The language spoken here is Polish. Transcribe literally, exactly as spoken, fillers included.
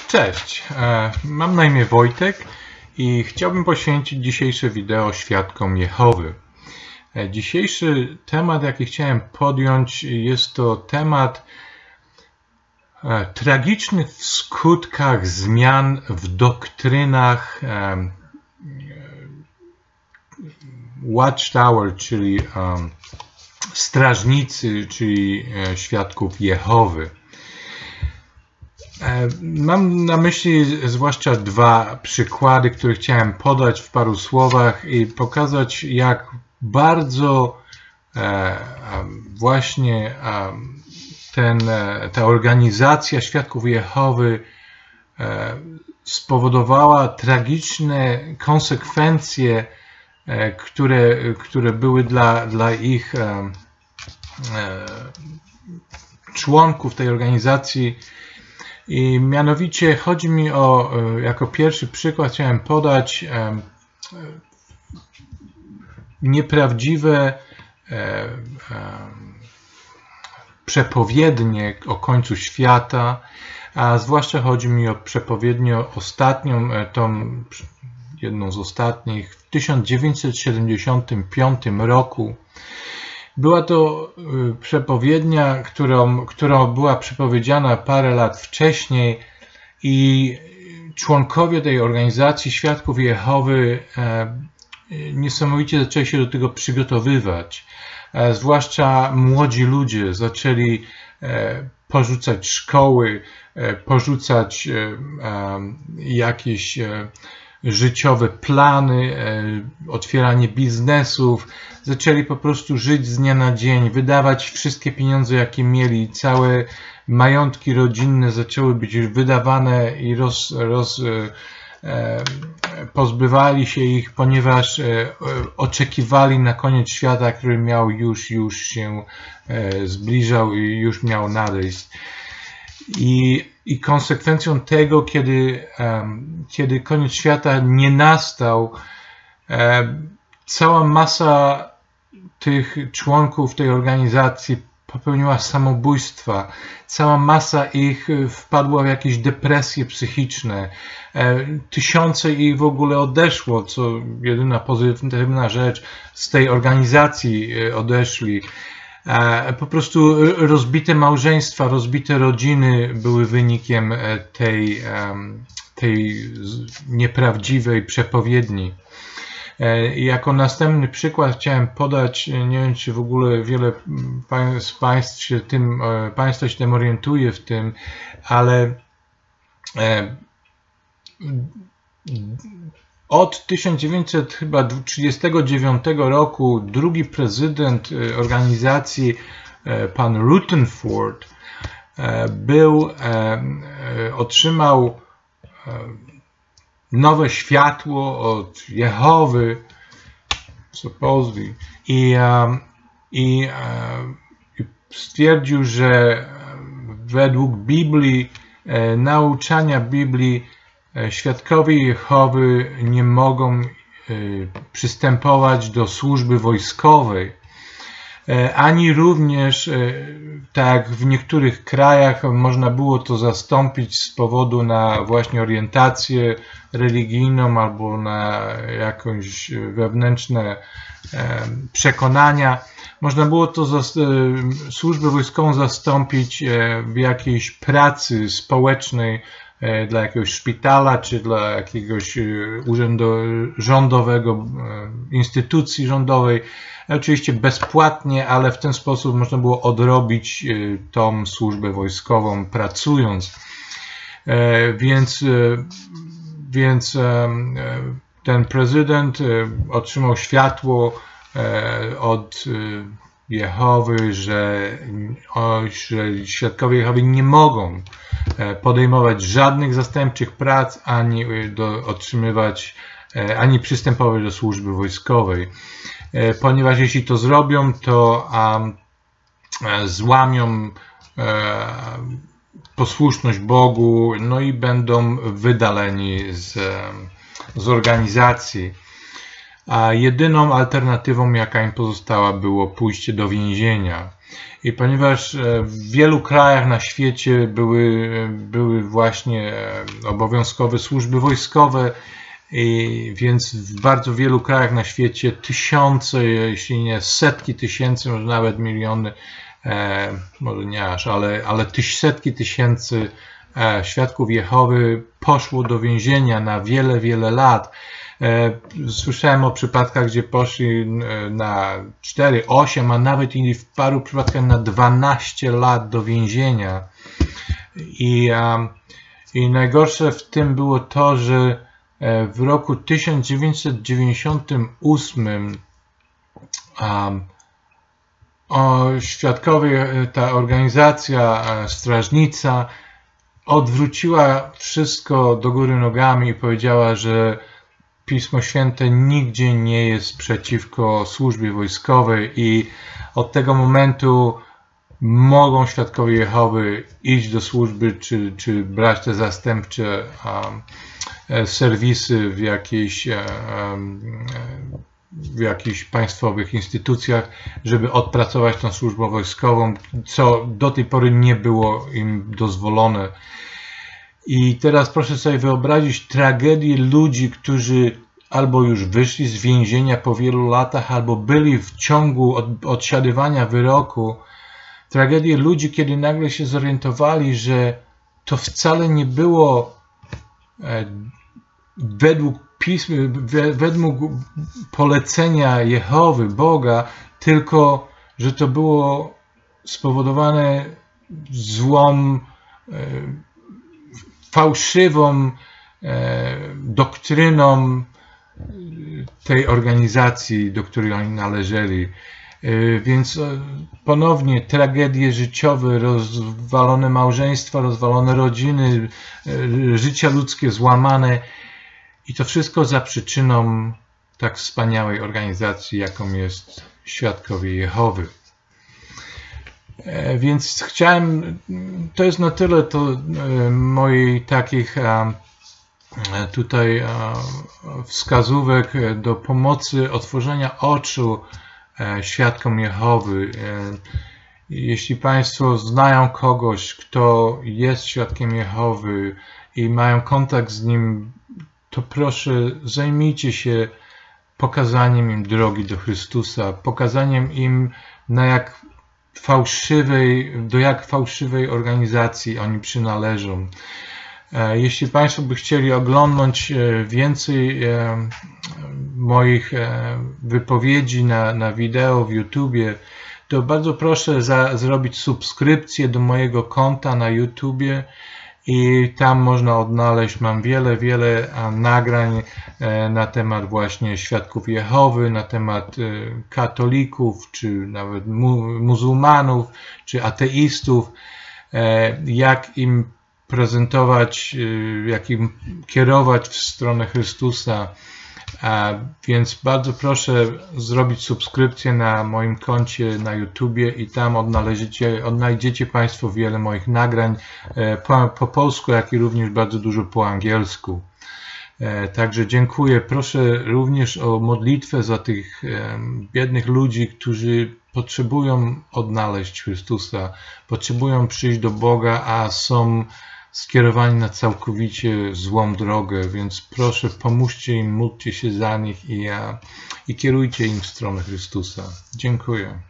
Cześć, mam na imię Wojtek i chciałbym poświęcić dzisiejsze wideo świadkom Jehowy. Dzisiejszy temat, jaki chciałem podjąć, jest to temat tragicznych w skutkach zmian w doktrynach Watchtower, czyli strażnicy, czyli świadków Jehowy. Mam na myśli zwłaszcza dwa przykłady, które chciałem podać w paru słowach i pokazać, jak bardzo właśnie ten, ta organizacja Świadków Jehowy spowodowała tragiczne konsekwencje, które, które były dla, dla ich członków tej organizacji. I mianowicie chodzi mi o, jako pierwszy przykład chciałem podać nieprawdziwe przepowiednie o końcu świata, a zwłaszcza chodzi mi o przepowiednię ostatnią, tą jedną z ostatnich, w tysiąc dziewięćset siedemdziesiątym piątym roku. Była to przepowiednia, którą, która była przepowiedziana parę lat wcześniej i członkowie tej organizacji Świadków Jehowy niesamowicie zaczęli się do tego przygotowywać. Zwłaszcza młodzi ludzie zaczęli porzucać szkoły, porzucać jakieś życiowe plany, otwieranie biznesów. Zaczęli po prostu żyć z dnia na dzień, wydawać wszystkie pieniądze, jakie mieli. Całe majątki rodzinne zaczęły być wydawane i roz, roz, e, pozbywali się ich, ponieważ e, oczekiwali na koniec świata, który miał już, już się e, zbliżał i już miał nadejść. I, i konsekwencją tego, kiedy, um, kiedy koniec świata nie nastał, um, cała masa tych członków tej organizacji popełniła samobójstwa. Cała masa ich wpadła w jakieś depresje psychiczne. Tysiące ich w ogóle odeszło, co jedyna pozytywna rzecz, z tej organizacji odeszli. Po prostu rozbite małżeństwa, rozbite rodziny były wynikiem tej, tej nieprawdziwej przepowiedni. Jako następny przykład chciałem podać, nie wiem, czy w ogóle wiele z Państw się tym, Państwa się tym orientuje w tym, ale od tysiąc dziewięćset trzydziestego dziewiątego roku drugi prezydent organizacji, pan Rutherford, był, otrzymał nowe światło od Jehowy, supposedly, i, i, i stwierdził, że według Biblii, nauczania Biblii, Świadkowie Jehowy nie mogą przystępować do służby wojskowej, ani również, tak jak w niektórych krajach, można było to zastąpić z powodu na właśnie orientację religijną albo na jakieś wewnętrzne przekonania. Można było to służbę wojskową zastąpić w jakiejś pracy społecznej dla jakiegoś szpitala czy dla jakiegoś urzędu rządowego, instytucji rządowej. Oczywiście bezpłatnie, ale w ten sposób można było odrobić tą służbę wojskową pracując. Więc, więc ten prezydent otrzymał światło od Jehowy, że, że Świadkowie Jehowy nie mogą podejmować żadnych zastępczych prac, ani do, otrzymywać, ani przystępować do służby wojskowej. Ponieważ jeśli to zrobią, to um, złamią e, posłuszność Bogu, no i będą wydaleni z, z organizacji. A jedyną alternatywą, jaka im pozostała, było pójście do więzienia. I ponieważ w wielu krajach na świecie były, były właśnie obowiązkowe służby wojskowe, i więc w bardzo wielu krajach na świecie tysiące, jeśli nie setki tysięcy, może nawet miliony, e, może nie aż, ale, ale tyś, setki tysięcy e, świadków Jehowy poszło do więzienia na wiele, wiele lat. E, słyszałem o przypadkach, gdzie poszli na cztery, osiem, a nawet i w paru przypadkach na dwanaście lat do więzienia. I, e, i najgorsze w tym było to, że w roku tysiąc dziewięćset dziewięćdziesiątym ósmym um, o, świadkowie, ta organizacja strażnica odwróciła wszystko do góry nogami i powiedziała, że Pismo Święte nigdzie nie jest przeciwko służbie wojskowej i od tego momentu mogą świadkowie Jehowy iść do służby czy, czy brać te zastępcze um, serwisy w jakichś, w jakichś państwowych instytucjach, żeby odpracować tą służbę wojskową, co do tej pory nie było im dozwolone. I teraz proszę sobie wyobrazić tragedię ludzi, którzy albo już wyszli z więzienia po wielu latach, albo byli w ciągu od, odsiadywania wyroku. Tragedię ludzi, kiedy nagle się zorientowali, że to wcale nie było według pism, według polecenia Jehowy, Boga, tylko że to było spowodowane złą, fałszywą doktryną tej organizacji, do której oni należeli. Więc ponownie tragedie życiowe, rozwalone małżeństwa, rozwalone rodziny, życia ludzkie złamane i to wszystko za przyczyną tak wspaniałej organizacji, jaką jest Świadkowie Jehowy. Więc chciałem, to jest na tyle to moich takich tutaj wskazówek do pomocy otworzenia oczu świadkom Jehowy. Jeśli Państwo znają kogoś, kto jest świadkiem Jehowy i mają kontakt z nim, to proszę zajmijcie się pokazaniem im drogi do Chrystusa, pokazaniem im na jak fałszywej, do jak fałszywej organizacji oni przynależą. Jeśli Państwo by chcieli oglądnąć więcej moich wypowiedzi na, na wideo w YouTubie, to bardzo proszę za, zrobić subskrypcję do mojego konta na YouTubie i tam można odnaleźć, mam wiele, wiele nagrań na temat właśnie Świadków Jehowy, na temat katolików, czy nawet mu, muzułmanów, czy ateistów, jak im prezentować, jak im kierować w stronę Chrystusa. A więc bardzo proszę zrobić subskrypcję na moim koncie na YouTubie i tam odnajdziecie, odnajdziecie Państwo wiele moich nagrań po, po polsku, jak i również bardzo dużo po angielsku. Także dziękuję. Proszę również o modlitwę za tych biednych ludzi, którzy potrzebują odnaleźć Chrystusa, potrzebują przyjść do Boga, a są skierowani na całkowicie złą drogę, więc proszę pomóżcie im, módlcie się za nich i, i kierujcie im w stronę Chrystusa. Dziękuję.